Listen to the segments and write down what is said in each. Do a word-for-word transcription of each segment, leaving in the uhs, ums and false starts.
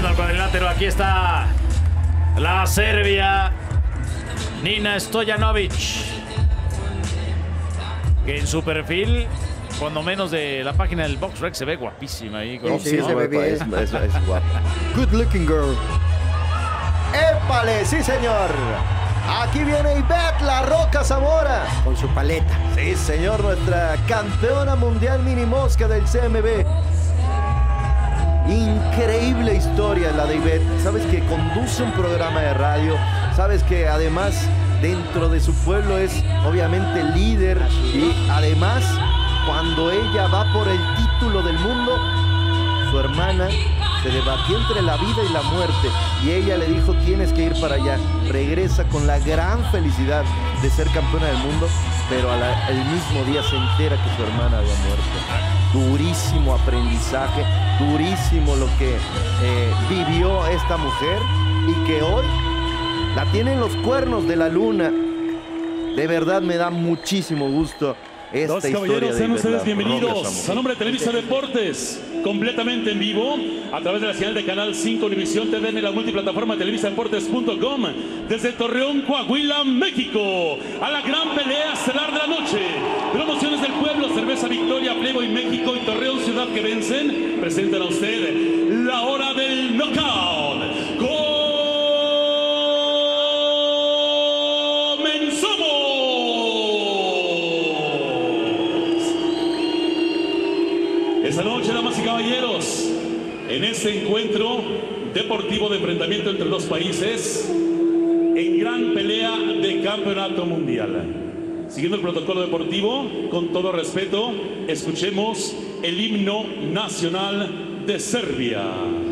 subiendo al cuadrilátero. Aquí está la serbia Nina Stojanovic, que en su perfil, cuando menos de la página del BoxRec, se ve guapísima ahí. No, sí, ¿no? se ve bien. Es, es, es guapa. Good looking girl. ¡Épale! ¡Sí, señor! Aquí viene Ivette La Roca Zamora. Con su paleta. Sí, señor, nuestra campeona mundial mini mosca del C M B. Increíble historia la de Ivette. Sabes que conduce un programa de radio. Sabes que además dentro de su pueblo es obviamente líder. Y además cuando ella va por el título del mundo, su hermana se debatió entre la vida y la muerte. Y ella le dijo, tienes que ir para allá. Regresa con la gran felicidad de ser campeona del mundo. Pero al mismo día se entera que su hermana había muerto. Durísimo aprendizaje, durísimo lo que eh, vivió esta mujer y que hoy la tiene en los cuernos de la luna. De verdad me da muchísimo gusto esta Dos historia. caballeros, sean ustedes bienvenidos Roca a nombre de Televisa Deportes, completamente en vivo, a través de la señal de Canal cinco Univisión T V en la multiplataforma televisa deportes punto com, desde Torreón, Coahuila, México, a la gran pelea estelar de la noche. Promociones del pueblo, Cerveza Victoria, Playboy México y Torreón Ciudad que vencen, presentan a usted la hora del knockout. Esta noche, damas y caballeros, en este encuentro deportivo de enfrentamiento entre dos países, en gran pelea de campeonato mundial. Siguiendo el protocolo deportivo, con todo respeto, escuchemos el himno nacional de Serbia.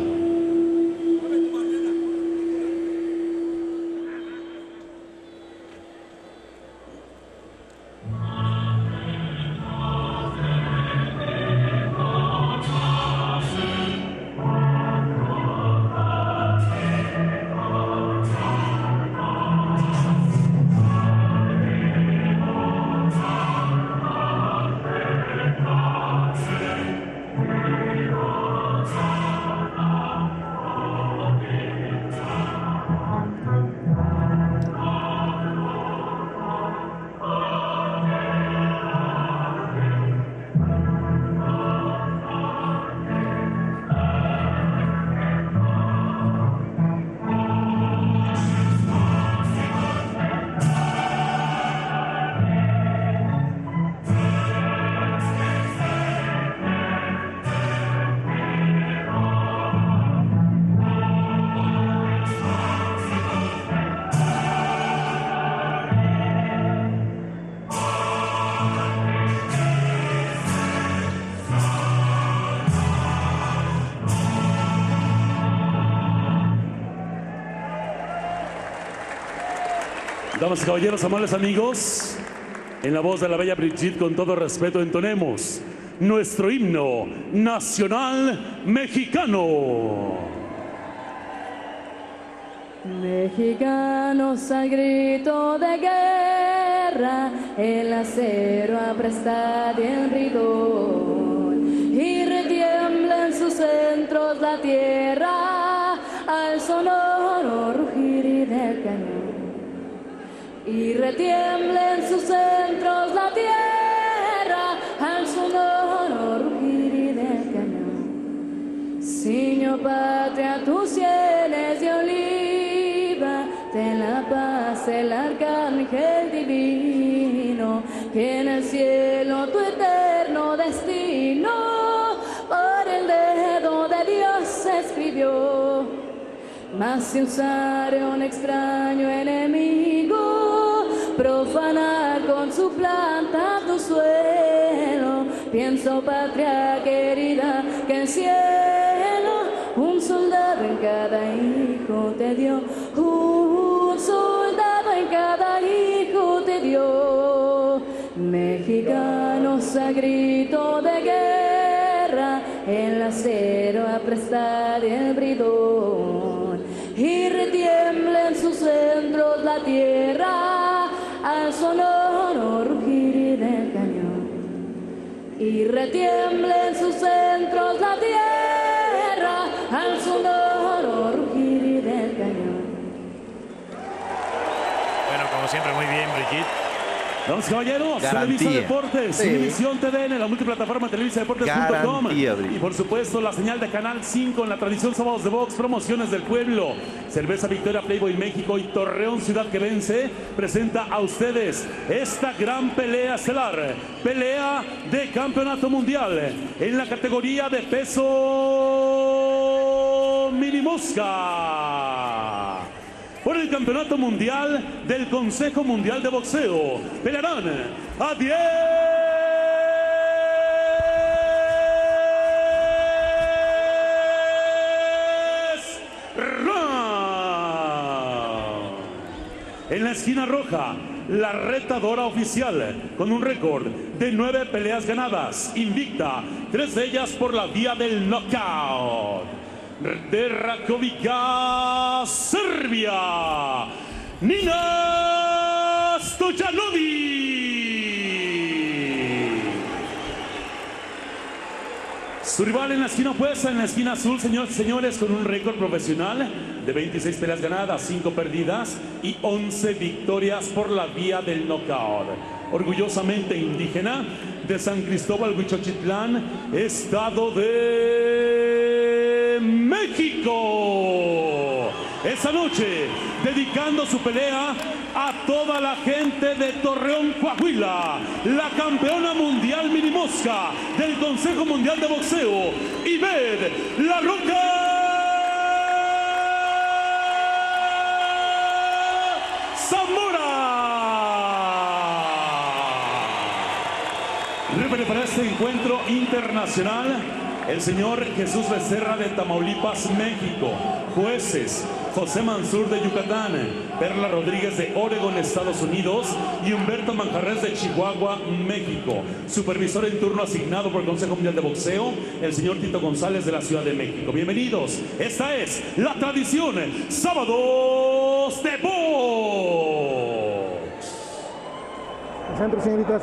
Damas y caballeros, amables amigos, en la voz de la bella Brigitte, con todo respeto, entonemos nuestro himno nacional mexicano. Mexicanos al grito de guerra, el acero apresta y el bridón, y retiembla en sus centros la tierra al sonoro rugir del cañón. Y retiembla en sus centros la tierra al sonoro rugir del cañón. Ciño patria, tus sienes de oliva, de la paz el arcángel divino, que en el cielo tu eterno destino por el dedo de Dios escribió. Mas si usare un extraño enemigo, profanar con su planta tu suelo, pienso, patria querida, que el cielo un soldado en cada hijo te dio, un soldado en cada hijo te dio. Mexicanos a grito de guerra, el acero aprestar y el bridón, y retiembla en sus centros la tierra al sonoro rugir del cañón. Y retiembla en sus centros la tierra al sonoro siempre muy bien, Brigitte. Vamos, caballeros, Garantía. Televisa Deportes, Sí. Univisión T D N, la multiplataforma televisa deportes punto com Garantía, Bri. y por supuesto la señal de Canal cinco en la tradición Sábados de Box, promociones del pueblo, Cerveza Victoria, Playboy México y Torreón Ciudad que Vence presenta a ustedes esta gran pelea estelar, pelea de campeonato mundial en la categoría de peso mini mosca. Por el Campeonato Mundial del Consejo Mundial de Boxeo, pelearán a diez rounds. En la esquina roja, la retadora oficial, con un récord de nueve peleas ganadas, invicta, tres de ellas por la vía del knockout. De Rakovica, Serbia, Nina Stojanovic. Su rival en la esquina opuesta, en la esquina azul, señores y señores, con un récord profesional de veintiséis peleas ganadas, cinco perdidas y once victorias por la vía del knockout. Orgullosamente indígena de San Cristóbal, Huichochitlán, estado de México. Esta noche, dedicando su pelea a toda la gente de Torreón, Coahuila, la campeona mundial mini mosca del Consejo Mundial de Boxeo, Ivette La Roca Zamora. Referee para este encuentro internacional, el señor Jesús Becerra de Tamaulipas, México. Jueces, José Mansur de Yucatán, Perla Rodríguez de Oregon, Estados Unidos y Humberto Manjarres de Chihuahua, México. Supervisor en turno asignado por el Consejo Mundial de Boxeo, el señor Tito González de la Ciudad de México. Bienvenidos. Esta es la tradición Sábados de Box. Centro, señoritas.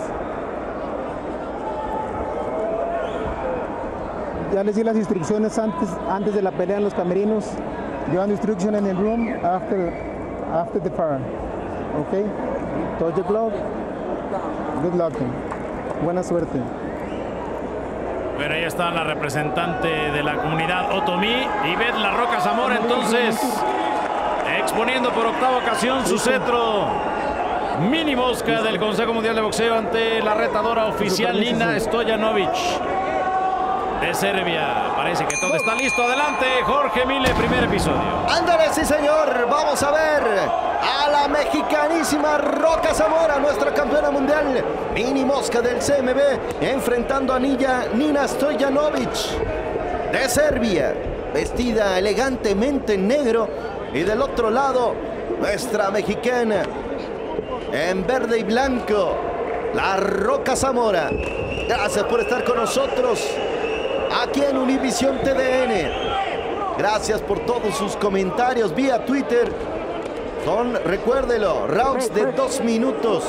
Ya les di las instrucciones antes, antes de la pelea en los camerinos. You have instruction in the room after, after the fight. Okay? Touch the glove. Good luck. Buena suerte. Bueno, ahí está la representante de la comunidad Otomí, Ivette La Roca Zamora, entonces exponiendo por octava ocasión su cetro mini mosca del Consejo Mundial de Boxeo ante la retadora oficial Nina Stojanovic de Serbia. Parece que todo está listo. Adelante, Jorge Mille, primer episodio. Ándale, sí señor, vamos a ver a la mexicanísima Roca Zamora, nuestra campeona mundial mini mosca del C M B, enfrentando a Nina, Nina Stojanovic de Serbia, vestida elegantemente en negro, y del otro lado nuestra mexicana en verde y blanco, la Roca Zamora. Gracias por estar con nosotros aquí en Univisión T D N. Gracias por todos sus comentarios vía Twitter. Son, recuérdelo, rounds de dos minutos.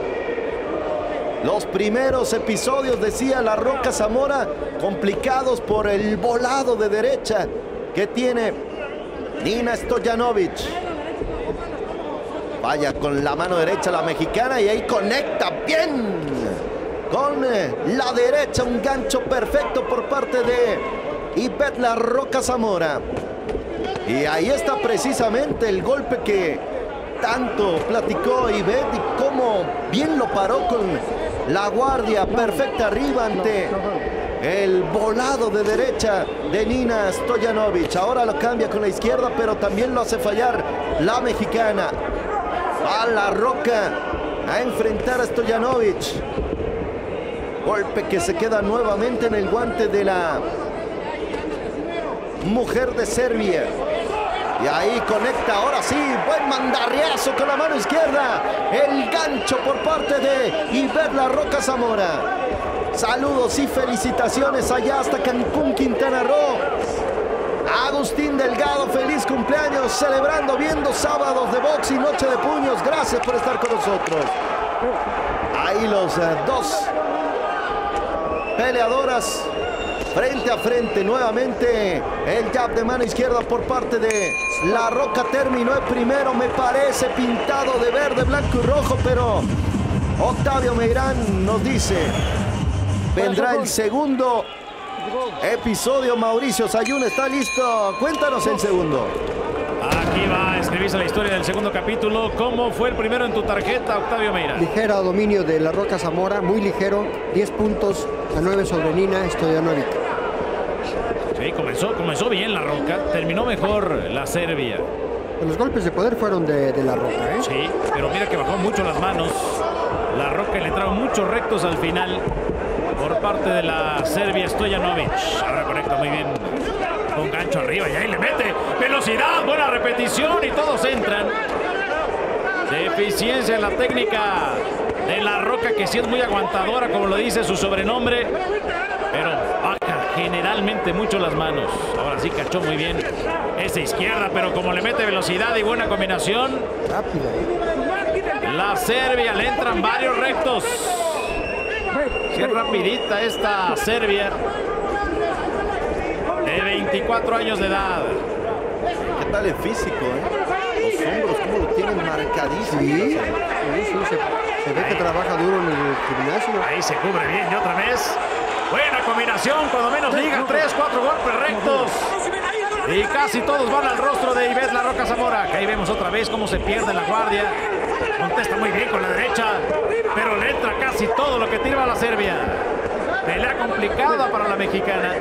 Los primeros episodios, decía la Roca Zamora, complicados por el volado de derecha que tiene Nina Stojanovic. Vaya con la mano derecha la mexicana y ahí conecta bien con la derecha, un gancho perfecto por parte de Ivette La Roca Zamora. Y ahí está precisamente el golpe que tanto platicó Ivette y cómo bien lo paró con la guardia perfecta arriba ante el volado de derecha de Nina Stojanovic. Ahora lo cambia con la izquierda, pero también lo hace fallar la mexicana. Va La Roca a enfrentar a Stojanovic. Golpe que se queda nuevamente en el guante de la mujer de Serbia. Y ahí conecta, ahora sí, buen mandarriazo con la mano izquierda. El gancho por parte de Ivette La Roca Zamora. Saludos y felicitaciones allá hasta Cancún, Quintana Roo. Agustín Delgado, feliz cumpleaños, celebrando, viendo Sábados de Box y Noche de Puños. Gracias por estar con nosotros. Ahí los uh, dos peleadoras frente a frente nuevamente. El jab de mano izquierda por parte de La Roca terminó el primero, me parece, pintado de verde, blanco y rojo, pero Octavio Meirán nos dice, vendrá el segundo episodio. Mauricio Sayún está listo. Cuéntanos el segundo. Aquí va a escribirse la historia del segundo capítulo. ¿Cómo fue el primero en tu tarjeta, Octavio Meirán? Ligera dominio de La Roca Zamora, muy ligero, diez puntos a nueve sobre Nina Stojanovic. Sí, comenzó, comenzó bien La Roca, terminó mejor la Serbia. Los golpes de poder fueron de, de La Roca, ¿eh? Sí, pero mira que bajó mucho las manos. La Roca le entraron muchos rectos al final por parte de la Serbia Stojanovic. Ahora conecta muy bien con gancho arriba y ahí le mete velocidad, buena repetición y todos entran. Deficiencia en la técnica de La Roca, que sí es muy aguantadora, como lo dice su sobrenombre, pero baja generalmente mucho las manos. Ahora sí cachó muy bien esa izquierda, pero como le mete velocidad y buena combinación, Rápida, ¿eh? la Serbia le entran varios rectos. Sí, es rapidita esta Serbia de veinticuatro años de edad. ¿Qué tal el físico, eh? Los hombros, cómo lo tienen marcadísimo. Sí, sí, sí, se, se ve que trabaja duro en el gimnasio. Ahí se cubre bien y otra vez. Buena combinación, cuando menos liga, tres, cuatro golpes rectos. Y casi todos van al rostro de Ivette La Roca Zamora. Que ahí vemos otra vez cómo se pierde la guardia. Contesta muy bien con la derecha, pero le entra casi todo lo que tira a la Serbia. Pelea complicada para la mexicana.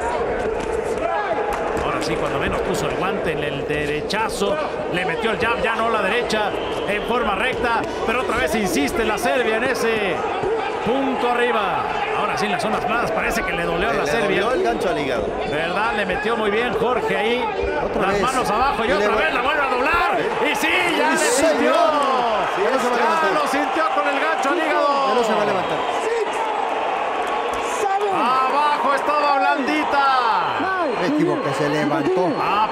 Ahora sí, cuando menos puso el guante en el derechazo. Le metió el jab, ya no la derecha, en forma recta. Pero otra vez insiste la Serbia en ese punto arriba. Ahora sí, en las zonas planas parece que le dolió a la Le Serbia. dolió el gancho al hígado. ¿Verdad? Le metió muy bien Jorge ahí. Otra las vez. manos abajo y Le otra va- vez la vuelve a doblar. Y sí, ya le Sí, sintió. señor. Ya no se va a Ya levantar. lo sintió con el gancho al hígado. Ya no se va a levantar. Abajo estaba blandita. Me equivoqué, se levantó.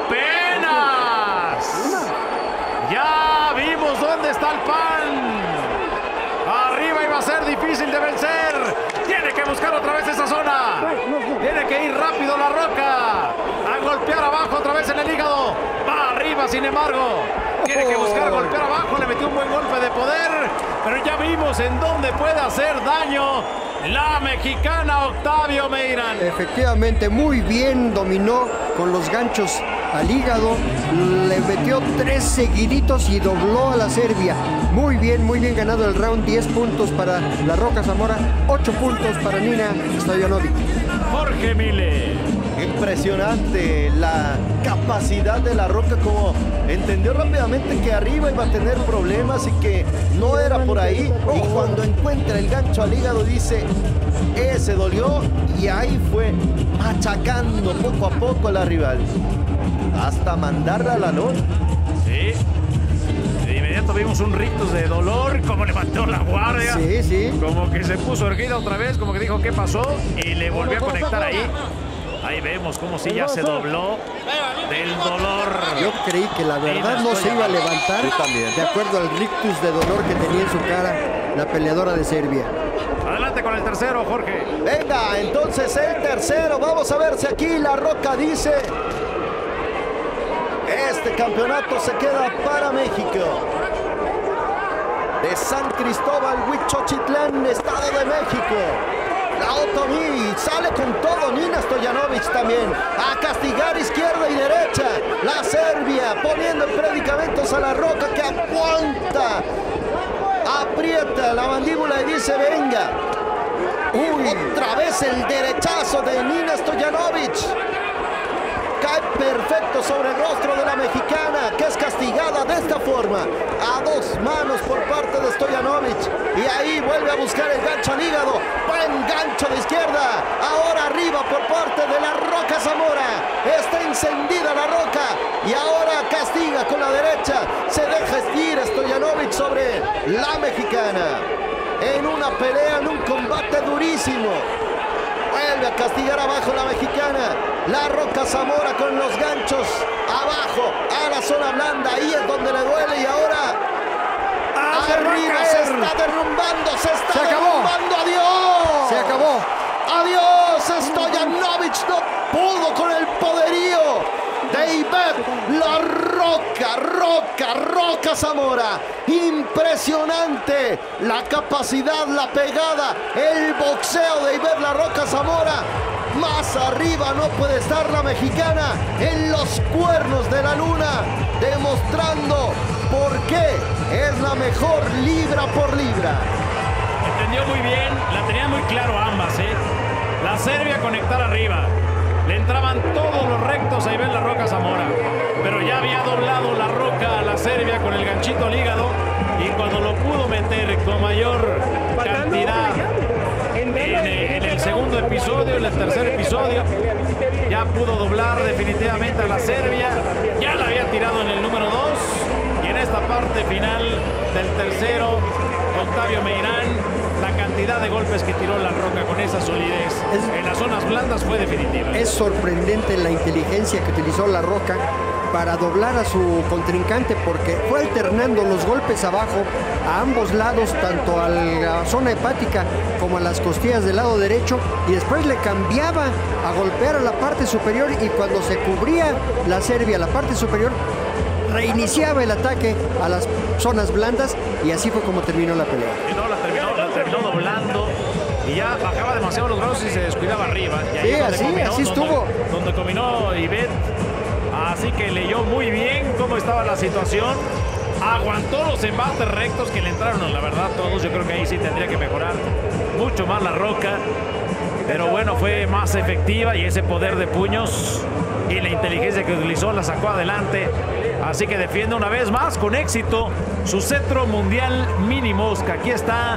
Apenas. Ya vimos dónde está el pan. Arriba iba a ser difícil de vencer. Tiene que buscar otra vez esa zona. Tiene que ir rápido La Roca. A golpear abajo otra vez en el hígado. Va arriba, sin embargo. Tiene que buscar golpear abajo. Le metió un buen golpe de poder. Pero ya vimos en dónde puede hacer daño la mexicana Octavio Meirán. Efectivamente, muy bien dominó con los ganchos al hígado. Le metió tres seguiditos y dobló a la Serbia. Muy bien, muy bien ganado el round. diez puntos para La Roca Zamora, ocho puntos para Nina Stojanovic. Jorge Mille. Impresionante la capacidad de La Roca, como entendió rápidamente que arriba iba a tener problemas y que no era por ahí, y cuando encuentra el gancho al hígado dice, ese dolió, y ahí fue machacando poco a poco a la rival hasta mandarla a la lona. Sí. De inmediato vimos un rictus de dolor, como levantó la guardia. Sí, sí. Como que se puso erguida otra vez, como que dijo qué pasó y le volvió a conectar ahí. Ahí vemos como si ya se dobló del dolor. Yo creí que la verdad no se iba a levantar. Yo también. De acuerdo al rictus de dolor que tenía en su cara la peleadora de Serbia. Adelante con el tercero, Jorge. Venga, entonces el tercero. Vamos a ver si aquí La Roca dice, este campeonato se queda para México. De San Cristóbal, Huichochitlán, Estado de México. La Otomí sale con todo. Nina Stojanovic también a castigar izquierda y derecha. La Serbia poniendo en predicamentos a La Roca, que aguanta, aprieta la mandíbula y dice venga. Uy, otra vez el derechazo de Nina Stojanovic. Cae perfecto sobre el rostro de la mexicana, que es castigada de esta forma, a dos manos por parte de Stojanovic. Y ahí vuelve a buscar el gancho al hígado. Buen gancho de izquierda. Ahora arriba por parte de La Roca Zamora. Está encendida La Roca. Y ahora castiga con la derecha. Se deja ir Stojanovic sobre la mexicana. En una pelea, en un combate durísimo. Vuelve a castigar abajo la mexicana. La Roca Zamora con los ganchos abajo a la zona blanda. Ahí es donde le duele y ahora arriba se está derrumbando. Se está Se acabó. derrumbando. Adiós. Se acabó. Adiós. Stojanovic de Ivette La Roca, Roca, Roca Zamora. Impresionante la capacidad, la pegada, el boxeo de Ivette La Roca Zamora. Más arriba no puede estar la mexicana, en los cuernos de la luna, demostrando por qué es la mejor libra por libra. Entendió muy bien, la tenían muy claro ambas, ¿eh? La Serbia conectar arriba. Le entraban todos los rectos a Ivette La Roca Zamora. Pero ya había doblado La Roca a la Serbia con el ganchito al hígado. Y cuando lo pudo meter con mayor cantidad en, en el segundo episodio, en el tercer episodio, ya pudo doblar definitivamente a la Serbia. Ya la había tirado en el número dos. Y en esta parte final del tercero, Octavio Meirán, la cantidad de golpes que tiró La Roca con esa solidez es, en las zonas blandas fue definitiva. Es sorprendente la inteligencia que utilizó La Roca para doblar a su contrincante, porque fue alternando los golpes abajo a ambos lados, tanto a la zona hepática como a las costillas del lado derecho, y después le cambiaba a golpear a la parte superior, y cuando se cubría la Serbia, la parte superior, reiniciaba el ataque a las zonas blandas, y así fue como terminó la pelea. Y no, la terminó, la terminó doblando y ya bajaba demasiado los brazos y se descuidaba arriba. Y ahí sí, donde así, combinó, así estuvo. Donde, donde combinó Ivette. Así que leyó muy bien cómo estaba la situación. Aguantó los embates rectos que le entraron, la verdad, todos. Yo creo que ahí sí tendría que mejorar mucho más La Roca. Pero bueno, fue más efectiva, y ese poder de puños y la inteligencia que utilizó la sacó adelante. Así que defiende una vez más con éxito su cetro mundial mini mosca. Aquí está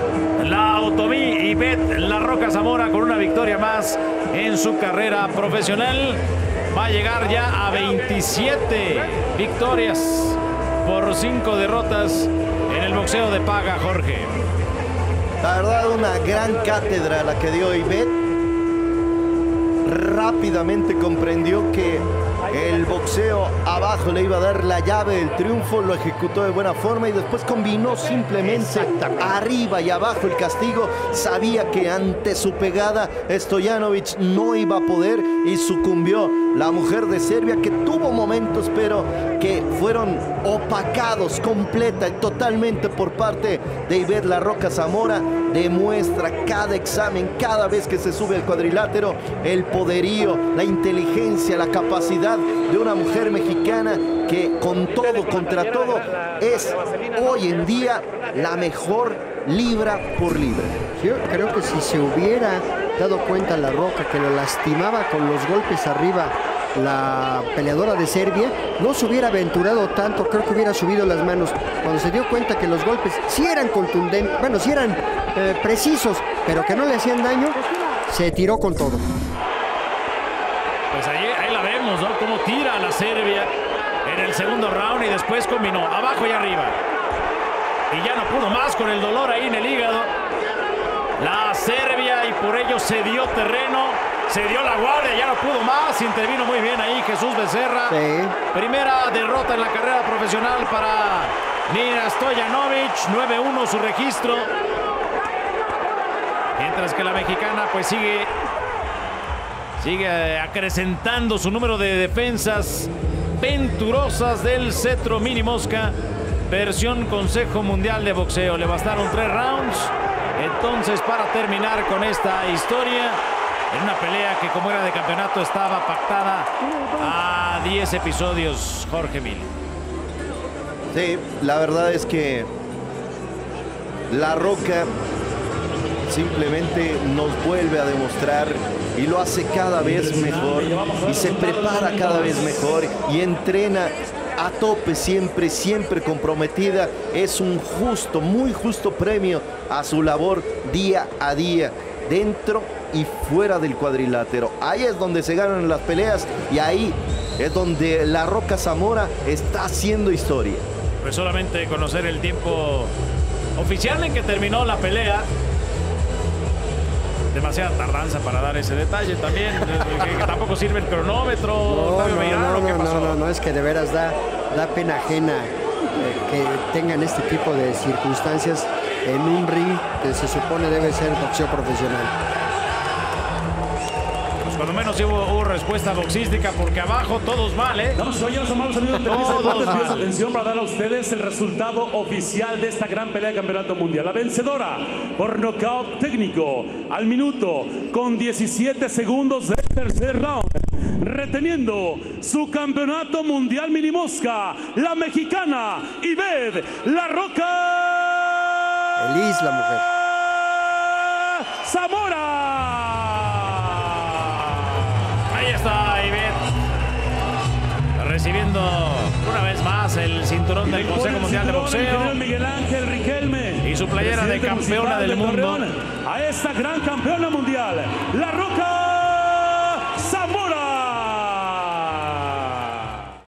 la Otomí Ivette La Roca Zamora con una victoria más en su carrera profesional. Va a llegar ya a veintisiete victorias por cinco derrotas en el boxeo de paga, Jorge. La verdad, una gran cátedra la que dio Ivette. Rápidamente comprendió que el boxeo abajo le iba a dar la llave del triunfo, lo ejecutó de buena forma y después combinó simplemente arriba y abajo el castigo. Sabía que ante su pegada Stojanovic no iba a poder y sucumbió la mujer de Serbia, que tuvo momentos pero que fueron opacados completa y totalmente por parte de Ivette La Roca Zamora. Demuestra cada examen, cada vez que se sube al cuadrilátero, el poderío, la inteligencia, la capacidad de una mujer mexicana que con todo, contra todo, es hoy en día la mejor libra por libra. Yo creo que si se hubiera dado cuenta La Roca que lo lastimaba con los golpes arriba la peleadora de Serbia, no se hubiera aventurado tanto, creo que hubiera subido las manos. Cuando se dio cuenta que los golpes sí eran contundentes, bueno, sí eran eh, precisos, pero que no le hacían daño, se tiró con todo. Pues ahí, ahí la vemos, ¿no? Cómo tira a la Serbia en el segundo round y después combinó abajo y arriba. Y ya no pudo más con el dolor ahí en el hígado. La Serbia, y por ello se dio terreno, se dio la guardia, ya no pudo más. Intervino muy bien ahí Jesús Becerra. Sí. Primera derrota en la carrera profesional para Nina Stojanovic, nueve uno su registro. Mientras que la mexicana pues sigue, sigue acrecentando su número de defensas venturosas del cetro mini mosca, versión Consejo Mundial de Boxeo. Le bastaron tres rounds entonces para terminar con esta historia en una pelea que, como era de campeonato, estaba pactada a diez episodios. Jorge Mil. Sí, la verdad es que La Roca simplemente nos vuelve a demostrar y lo hace cada vez mejor y se prepara cada vez mejor y entrena a tope siempre, siempre comprometida. Es un justo, muy justo premio a su labor día a día, dentro y fuera del cuadrilátero. Ahí es donde se ganan las peleas y ahí es donde La Roca Zamora está haciendo historia. Pues solamente conocer el tiempo oficial en que terminó la pelea. Demasiada tardanza para dar ese detalle también, que, que tampoco sirve el cronómetro. No, Octavio no, Meirán, no, ¿o qué no, pasó? no, no, no, es que de veras da, da pena ajena eh, que tengan este tipo de circunstancias en un ring que se supone debe ser boxeo profesional. Los cuando menos hubo, hubo respuesta boxística, porque abajo todos mal, ¿eh? Damas y caballeros, amables amigos de Televisa Todos Deportes, pido su mal. atención para dar a ustedes el resultado oficial de esta gran pelea de campeonato mundial. La vencedora por nocaut técnico al minuto con diecisiete segundos del tercer round, reteniendo su campeonato mundial mini mosca, la mexicana Ivette La Roca Feliz la mujer. Zamora. Ahí está Ivette, recibiendo una vez más el cinturón del Consejo Mundial de Boxeo Miguel Ángel Riquelme y su playera de presidente campeona municipal del de mundo. Torreón, a esta gran campeona mundial, La Roca